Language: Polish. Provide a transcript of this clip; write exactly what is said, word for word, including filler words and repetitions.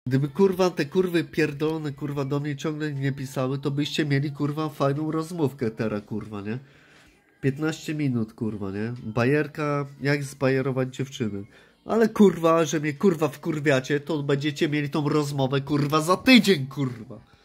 Gdyby kurwa te kurwy pierdolone kurwa do mnie ciągle nie pisały, to byście mieli kurwa fajną rozmówkę teraz kurwa, nie? piętnaście minut kurwa, nie? Bajerka, jak zbajerować dziewczyny. Ale kurwa, że mnie kurwa wkurwiacie, to będziecie mieli tą rozmowę kurwa za tydzień kurwa.